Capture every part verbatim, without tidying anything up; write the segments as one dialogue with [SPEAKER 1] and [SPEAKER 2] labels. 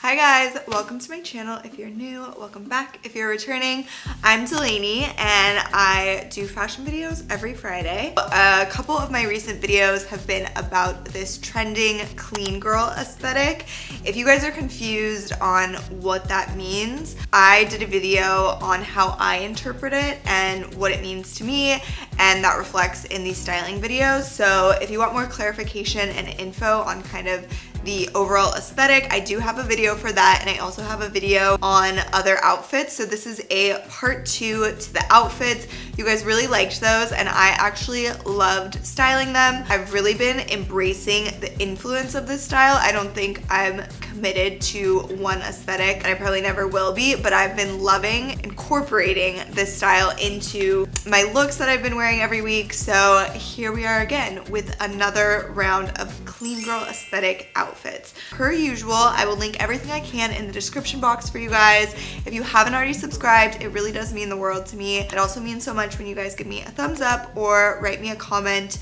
[SPEAKER 1] Hi guys, welcome to my channel. If you're new, welcome back. If you're returning, I'm Delaney and I do fashion videos every Friday. A couple of my recent videos have been about this trending clean girl aesthetic. If you guys are confused on what that means, I did a video on how I interpret it and what it means to me, and that reflects in these styling videos. So if you want more clarification and info on kind of the overall aesthetic, I do have a video for that, and I also have a video on other outfits. So this is a part two to the outfits. You guys really liked those and I actually loved styling them. I've really been embracing the influence of this style. I don't think I'm committed to one aesthetic, and I probably never will be, but I've been loving incorporating this style into my looks that I've been wearing every week. So here we are again with another round of clean girl aesthetic outfits. Per usual, I will link everything I can in the description box for you guys. If you haven't already subscribed, it really does mean the world to me. It also means so much when you guys give me a thumbs up or write me a comment.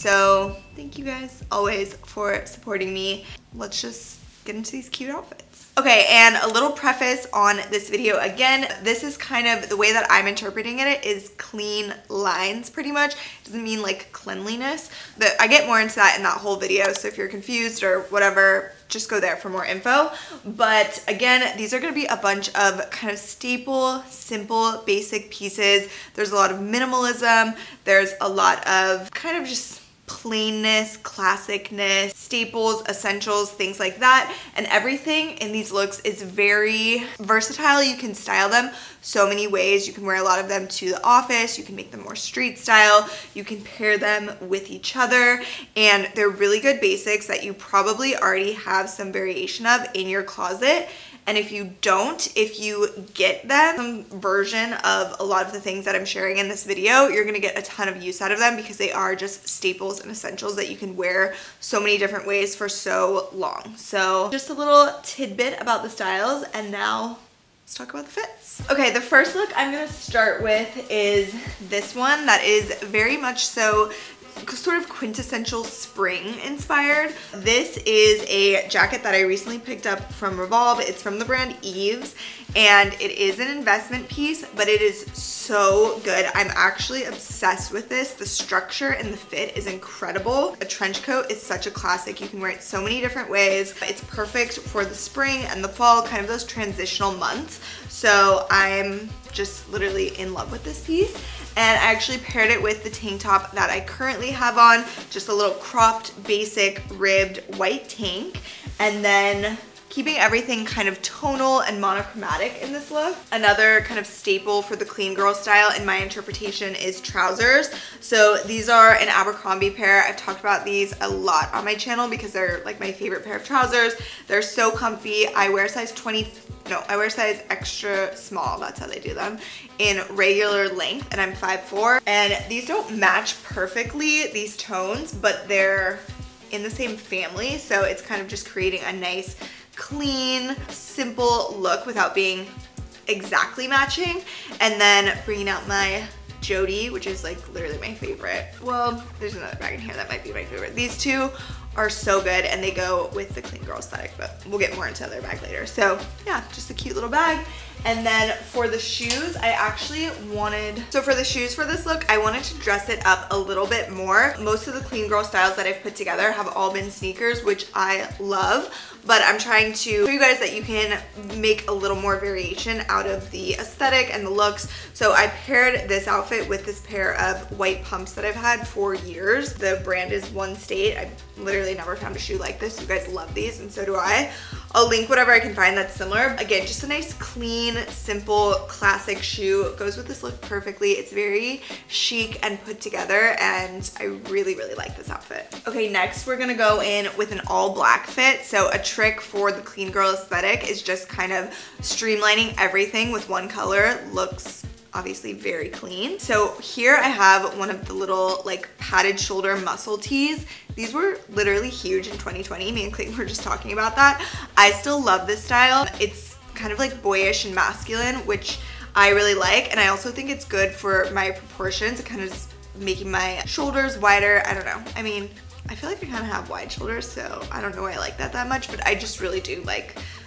[SPEAKER 1] So thank you guys always for supporting me. Let's just get into these cute outfits. Okay, and a little preface on this video. Again, this is kind of the way that I'm interpreting it is clean lines pretty much. It doesn't mean like cleanliness. The, I get more into that in that whole video, so if you're confused or whatever, just go there for more info. But again, these are gonna be a bunch of kind of staple, simple, basic pieces. There's a lot of minimalism. There's a lot of kind of just plainness, classicness, staples, essentials, things like that. And everything in these looks is very versatile. You can style them so many ways. You can wear a lot of them to the office. You can make them more street style. You can pair them with each other. And they're really good basics that you probably already have some variation of in your closet. And if you don't, if you get them, some version of a lot of the things that I'm sharing in this video, you're gonna get a ton of use out of them because they are just staples and essentials that you can wear so many different ways for so long. So just a little tidbit about the styles, and now let's talk about the fits. Okay, the first look I'm gonna start with is this one that is very much so sort of quintessential spring inspired. This is a jacket that I recently picked up from Revolve. It's from the brand Eves, and it is an investment piece, but it is so good. I'm actually obsessed with this. The structure and the fit is incredible. A trench coat is such a classic. You can wear it so many different ways. It's perfect for the spring and the fall, kind of those transitional months. So I'm just literally in love with this piece. And I actually paired it with the tank top that I currently have on, just a little cropped, basic, ribbed white tank. And then keeping everything kind of tonal and monochromatic in this look. Another kind of staple for the clean girl style in my interpretation is trousers. So these are an Abercrombie pair. I've talked about these a lot on my channel because they're like my favorite pair of trousers. They're so comfy. I wear size twenty, no, I wear size extra small, that's how they do them, in regular length, and I'm five four. And these don't match perfectly, these tones, but they're in the same family, so it's kind of just creating a nice, clean, simple look without being exactly matching. And then bringing out my Jodie, which is like literally my favorite. Well, there's another bag in here that might be my favorite. These two are so good and they go with the clean girl aesthetic, but we'll get more into the other bag later. So yeah, just a cute little bag. And then for the shoes, I actually wanted, so for the shoes for this look, I wanted to dress it up a little bit more. Most of the clean girl styles that I've put together have all been sneakers, which I love, but I'm trying to show you guys that you can make a little more variation out of the aesthetic and the looks. So I paired this outfit with this pair of white pumps that I've had for years. The brand is One State. I've literally never found a shoe like this. You guys love these, and so do I. I'll link whatever I can find that's similar. Again, just a nice, clean, simple, classic shoe. It goes with this look perfectly. It's very chic and put together, and I really, really like this outfit. Okay, next we're gonna go in with an all black fit. So a trick for the clean girl aesthetic is just kind of streamlining everything with one color. Looks obviously very clean. So here I have one of the little like padded shoulder muscle tees. These were literally huge in twenty twenty. Me and Clayton were just talking about that. I still love this style. It's kind of like boyish and masculine, which I really like. And I also think it's good for my proportions. It kind of just making my shoulders wider. I don't know. I mean, I feel like I kind of have wide shoulders, so I don't know why I like that that much, but I just really do like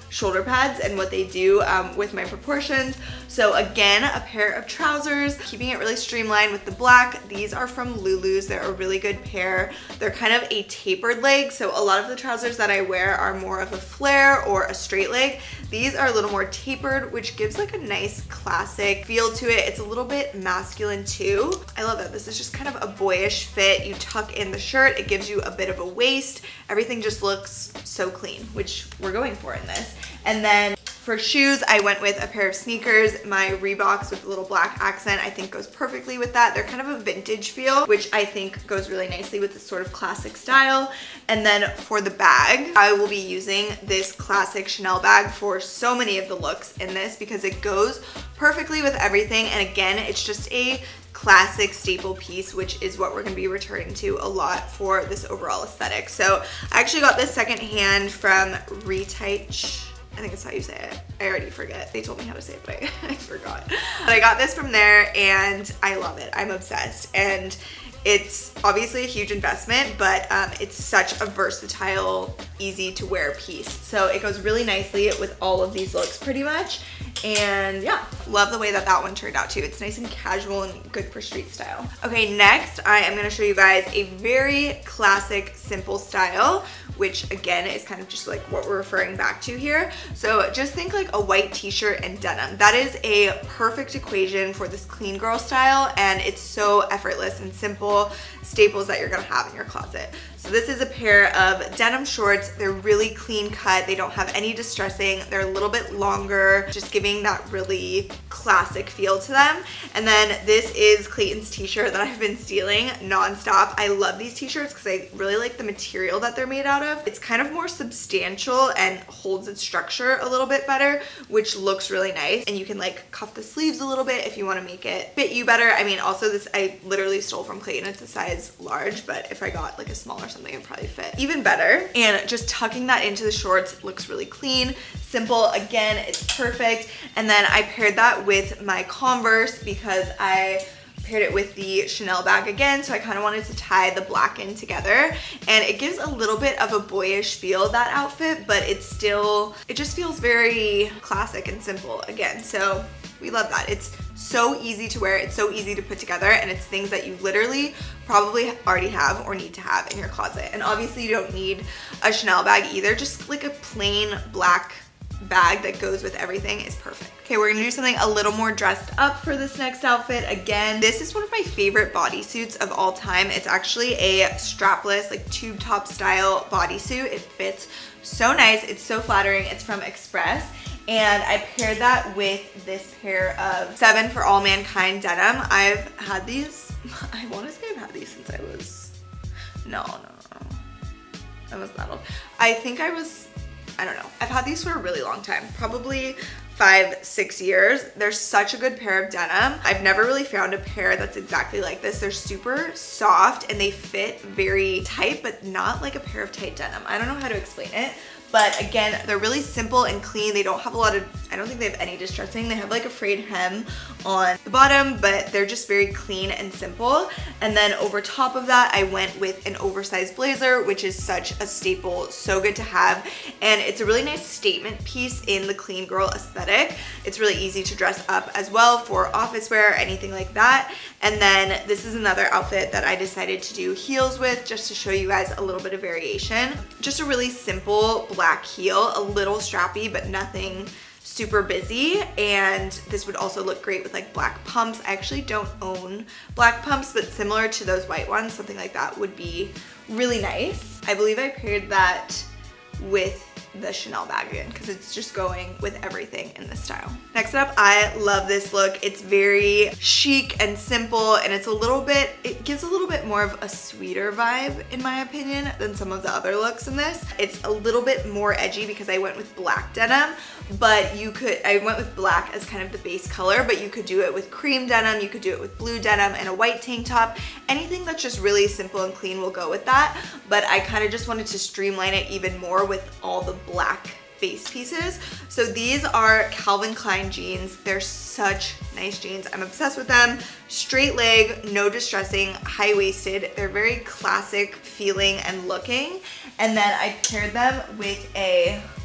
[SPEAKER 1] shoulder pads and what they do um, with my proportions. So again, a pair of trousers, keeping it really streamlined with the black. These are from Lulu's. They're a really good pair. They're kind of a tapered leg. So a lot of the trousers that I wear are more of a flare or a straight leg. These are a little more tapered, which gives like a nice classic feel to it. It's a little bit masculine too. I love that. This is just kind of a boyish fit. You tuck in the shirt, it gives you a bit of a waist. Everything just looks so clean, which we're going for in this. And then for shoes, I went with a pair of sneakers. My Reeboks with a little black accent I think goes perfectly with that. They're kind of a vintage feel, which I think goes really nicely with this sort of classic style. And then for the bag, I will be using this classic Chanel bag for so many of the looks in this because it goes perfectly with everything. And again, it's just a classic staple piece, which is what we're going to be returning to a lot for this overall aesthetic. So I actually got this secondhand from Retouch. I think that's how you say it. I already forget. They told me how to say it, but I, I forgot. But I got this from there and I love it. I'm obsessed. And it's obviously a huge investment, but um, it's such a versatile, easy to wear piece. So it goes really nicely with all of these looks pretty much. And yeah, love the way that that one turned out too. It's nice and casual and good for street style. Okay, next I am gonna show you guys a very classic, simple style, which again is kind of just like what we're referring back to here. So just think like a white t-shirt and denim. That is a perfect equation for this clean girl style, and it's so effortless and simple staples that you're gonna have in your closet. So this is a pair of denim shorts. They're really clean cut. They don't have any distressing. They're a little bit longer, just giving that really classic feel to them. And then this is Clayton's t-shirt that I've been stealing nonstop. I love these t-shirts because I really like the material that they're made out of. It's kind of more substantial and holds its structure a little bit better, which looks really nice. And you can like cuff the sleeves a little bit if you want to make it fit you better. I mean, also this I literally stole from Clayton. It's a size large, but if I got like a smaller something, it'd probably fit even better. And just tucking that into the shorts looks really clean, simple. Again, it's perfect. And then I paired that with my Converse because I paired it with the Chanel bag again, so I kind of wanted to tie the black in together, and it gives a little bit of a boyish feel, that outfit, but it's still, it just feels very classic and simple again. So we love that. It's so easy to wear, it's so easy to put together, and it's things that you literally probably already have or need to have in your closet. And obviously you don't need a Chanel bag either, just like a plain black bag that goes with everything is perfect. Okay, we're gonna do something a little more dressed up for this next outfit. Again, this is one of my favorite bodysuits of all time. It's actually a strapless, like tube top style bodysuit. It fits so nice, it's so flattering. It's from Express. And I paired that with this pair of Seven for All Mankind denim. I've had these, I wanna say I've had these since I was, no, no, no, I was that old. I think I was, I don't know. I've had these for a really long time, probably five, six years. They're such a good pair of denim. I've never really found a pair that's exactly like this. They're super soft and they fit very tight, but not like a pair of tight denim. I don't know how to explain it. But again, they're really simple and clean. They don't have a lot of, I don't think they have any distressing. They have like a frayed hem on the bottom, but they're just very clean and simple. And then over top of that, I went with an oversized blazer, which is such a staple, so good to have. And it's a really nice statement piece in the clean girl aesthetic. It's really easy to dress up as well for office wear, anything like that. And then this is another outfit that I decided to do heels with, just to show you guys a little bit of variation. Just a really simple black heel, a little strappy, but nothing super busy. And this would also look great with like black pumps. I actually don't own black pumps, but similar to those white ones, something like that would be really nice. I believe I paired that with the Chanel bag again because it's just going with everything in this style. Next up, I love this look. It's very chic and simple, and it's a little bit, it gives a little bit more of a sweeter vibe in my opinion than some of the other looks in this. It's a little bit more edgy because I went with black denim, but you could, I went with black as kind of the base color, but you could do it with cream denim, you could do it with blue denim and a white tank top. Anything that's just really simple and clean will go with that, but I kind of just wanted to streamline it even more with all the black base pieces. So these are Calvin Klein jeans. They're such nice jeans. I'm obsessed with them. Straight leg, no distressing, high-waisted. They're very classic feeling and looking. And then I paired them with a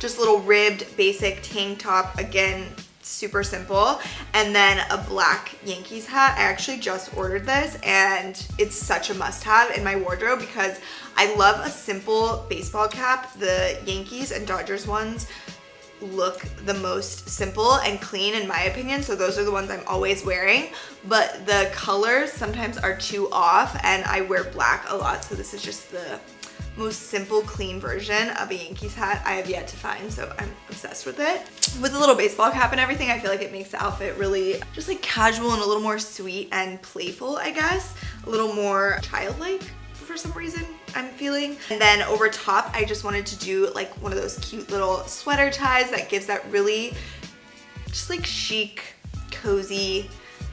[SPEAKER 1] just a little ribbed basic tank top, again, super simple, and then a black Yankees hat. I actually just ordered this and it's such a must-have in my wardrobe because I love a simple baseball cap. The Yankees and Dodgers ones look the most simple and clean in my opinion, so those are the ones I'm always wearing, but the colors sometimes are too off and I wear black a lot, so this is just the most simple, clean version of a Yankees hat I have yet to find, so I'm obsessed with it. With the little baseball cap and everything, I feel like it makes the outfit really just like casual and a little more sweet and playful, I guess. A little more childlike for some reason, I'm feeling. And then over top, I just wanted to do like one of those cute little sweater ties that gives that really just like chic, cozy,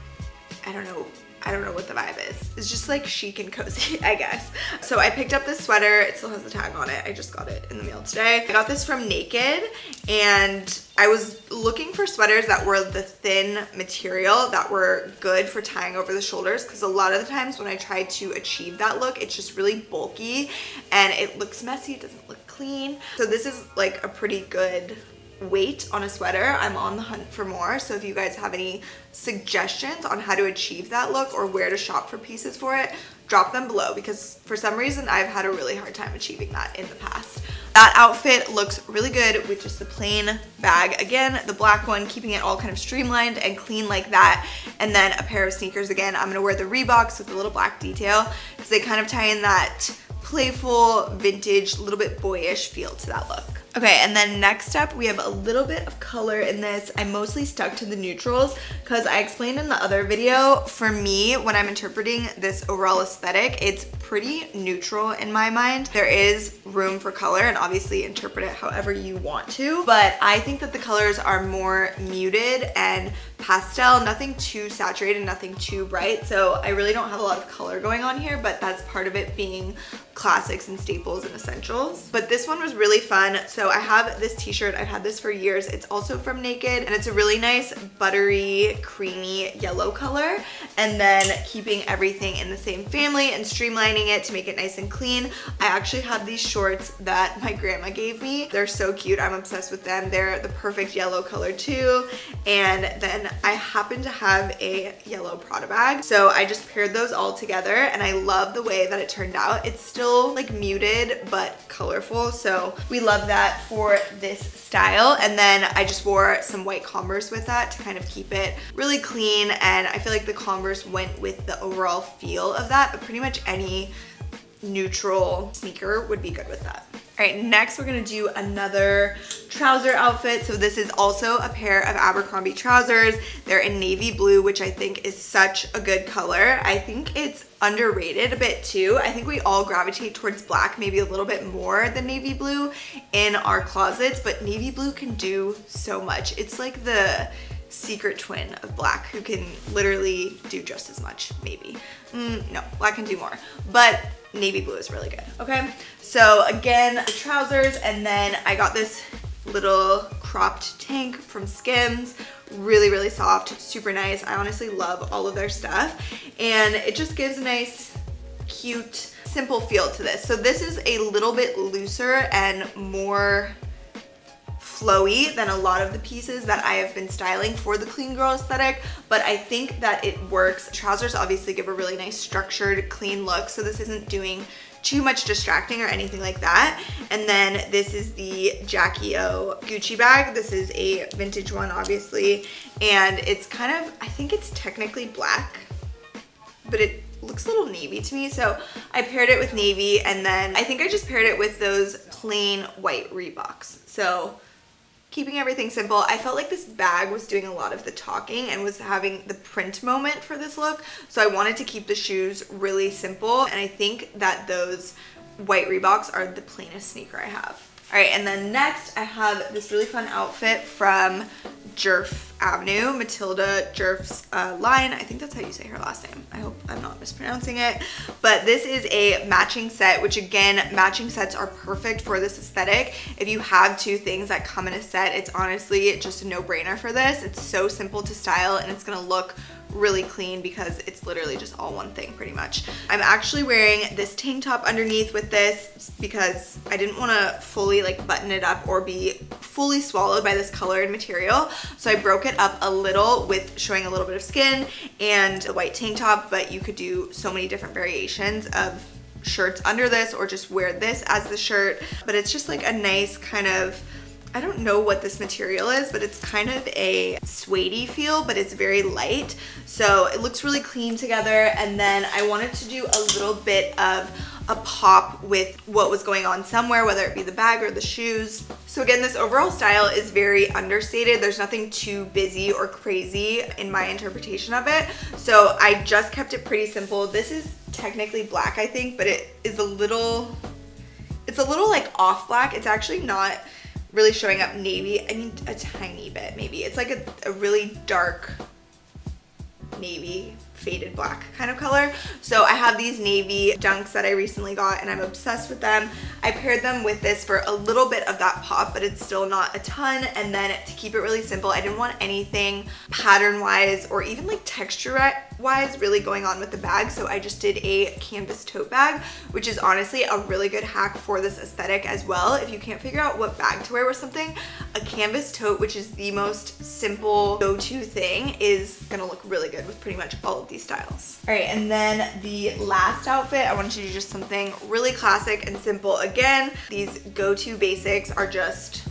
[SPEAKER 1] I don't know, I don't know what the vibe is. It's just like chic and cozy, I guess. So I picked up this sweater. It still has the tag on it. I just got it in the mail today. I got this from Naked, and I was looking for sweaters that were the thin material that were good for tying over the shoulders, because a lot of the times when I try to achieve that look, it's just really bulky and it looks messy. It doesn't look clean. So this is like a pretty good weight on a sweater. I'm on the hunt for more, so if you guys have any suggestions on how to achieve that look or where to shop for pieces for it, drop them below, because for some reason I've had a really hard time achieving that in the past. That outfit looks really good with just the plain bag, again the black one, keeping it all kind of streamlined and clean like that, and then a pair of sneakers. Again, I'm gonna wear the Reeboks with the little black detail because they kind of tie in that playful, vintage, a little bit boyish feel to that look. Okay, and then next up we have a little bit of color in this. I mostly stuck to the neutrals because I explained in the other video, for me, when I'm interpreting this overall aesthetic, it's pretty neutral in my mind. There is room for color, and obviously interpret it however you want to, but I think that the colors are more muted and pastel, nothing too saturated, nothing too bright, so I really don't have a lot of color going on here, but that's part of it being classics and staples and essentials. But this one was really fun. So I have this t-shirt, I've had this for years. It's also from Naked, and it's a really nice buttery, creamy yellow color, and then keeping everything in the same family and streamlining it to make it nice and clean. I actually have these shorts that my grandma gave me. They're so cute, I'm obsessed with them. They're the perfect yellow color too, and then I happen to have a yellow Prada bag, so I just paired those all together, and I love the way that it turned out. It's still like muted but colorful, so we love that for this style. And then I just wore some white Converse with that to kind of keep it really clean, and I feel like the Converse went with the overall feel of that, but pretty much any neutral sneaker would be good with that. All right, next we're gonna do another trouser outfit. So this is also a pair of Abercrombie trousers. They're in navy blue, which I think is such a good color. I think it's underrated a bit too. I think we all gravitate towards black maybe a little bit more than navy blue in our closets, but navy blue can do so much. It's like the secret twin of black who can literally do just as much, maybe. Mm, no, black can do more, but navy blue is really good, okay? So again, the trousers, and then I got this little cropped tank from Skims. Really, really soft, super nice. I honestly love all of their stuff, and it just gives a nice, cute, simple feel to this. So this is a little bit looser and more flowy than a lot of the pieces that I have been styling for the clean girl aesthetic, but I think that it works. Trousers obviously give a really nice structured, clean look, so this isn't doing too much distracting or anything like that. And then this is the Jackie O Gucci bag. This is a vintage one, obviously, and it's kind of, I think it's technically black, but it looks a little navy to me, so I paired it with navy, and then I think I just paired it with those plain white Reeboks. So keeping everything simple. I felt like this bag was doing a lot of the talking and was having the print moment for this look, so I wanted to keep the shoes really simple, and I think that those white Reeboks are the plainest sneaker I have. All right, and then next I have this really fun outfit from Jerf Avenue, Matilda Jerf's uh, line. I think that's how you say her last name. I hope I'm not mispronouncing it. But this is a matching set, which again, matching sets are perfect for this aesthetic. If you have two things that come in a set, it's honestly just a no-brainer for this. It's so simple to style and it's gonna look really clean because it's literally just all one thing pretty much. I'm actually wearing this tank top underneath with this because I didn't want to fully like button it up or be fully swallowed by this color and material, so I broke it up a little with showing a little bit of skin and the white tank top, but you could do so many different variations of shirts under this or just wear this as the shirt. But it's just like a nice kind of, I don't know what this material is, but it's kind of a suede-y feel, but it's very light. So it looks really clean together. And then I wanted to do a little bit of a pop with what was going on somewhere, whether it be the bag or the shoes. So again, this overall style is very understated. There's nothing too busy or crazy in my interpretation of it. So I just kept it pretty simple. This is technically black, I think, but it is a little, it's a little like off black. It's actually not really showing up navy. I mean, a tiny bit maybe. It's like a, a really dark navy, faded black kind of color. So I have these navy dunks that I recently got and I'm obsessed with them. I paired them with this for a little bit of that pop, but it's still not a ton. And then to keep it really simple, I didn't want anything pattern wise or even like texture wise really going on with the bag. So I just did a canvas tote bag, which is honestly a really good hack for this aesthetic as well. If you can't figure out what bag to wear with something, a canvas tote, which is the most simple go-to thing, is gonna look really good with pretty much all of these styles. All right, and then the last outfit, I wanted to do just something really classic and simple. Again, these go-to basics are just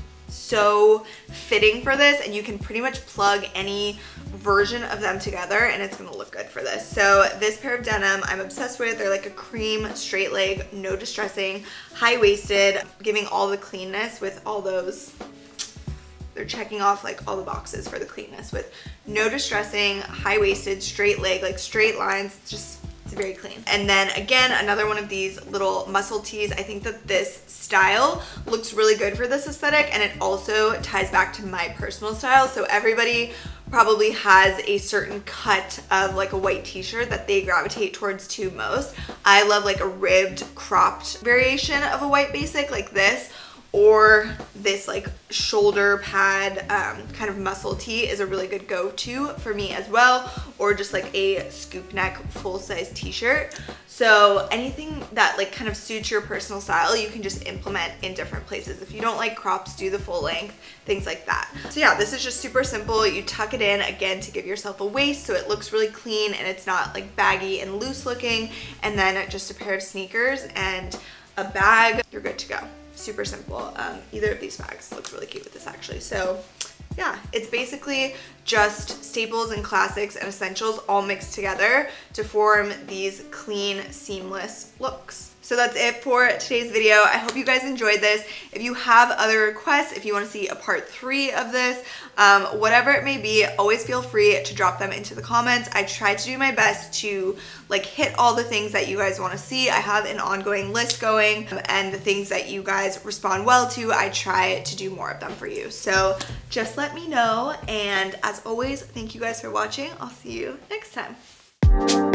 [SPEAKER 1] so fitting for this, and you can pretty much plug any version of them together and it's gonna look good for this. So this pair of denim I'm obsessed with. They're like a cream straight leg, no distressing, high-waisted, giving all the cleanness with all those, they're checking off like all the boxes for the cleanness with no distressing, high-waisted, straight leg, like straight lines, just it's very clean. And then again, another one of these little muscle tees. I think that this style looks really good for this aesthetic, and it also ties back to my personal style. So everybody probably has a certain cut of like a white t-shirt that they gravitate towards to most. I love like a ribbed, cropped variation of a white basic like this, or this like shoulder pad um, kind of muscle tee is a really good go-to for me as well, or just like a scoop neck full-size t-shirt. So anything that like kind of suits your personal style, you can just implement in different places. If you don't like crops, do the full length, things like that. So yeah, this is just super simple. You tuck it in again to give yourself a waist so it looks really clean and it's not like baggy and loose looking, and then just a pair of sneakers and a bag, you're good to go. Super simple. Um, either of these bags looks really cute with this actually. So yeah, it's basically just staples and classics and essentials all mixed together to form these clean, seamless looks. So that's it for today's video. I hope you guys enjoyed this. If you have other requests, if you want to see a part three of this, um, whatever it may be, always feel free to drop them into the comments. I try to do my best to like hit all the things that you guys want to see. I have an ongoing list going, and the things that you guys respond well to, I try to do more of them for you. So just let me know, and as always, thank you guys for watching. I'll see you next time.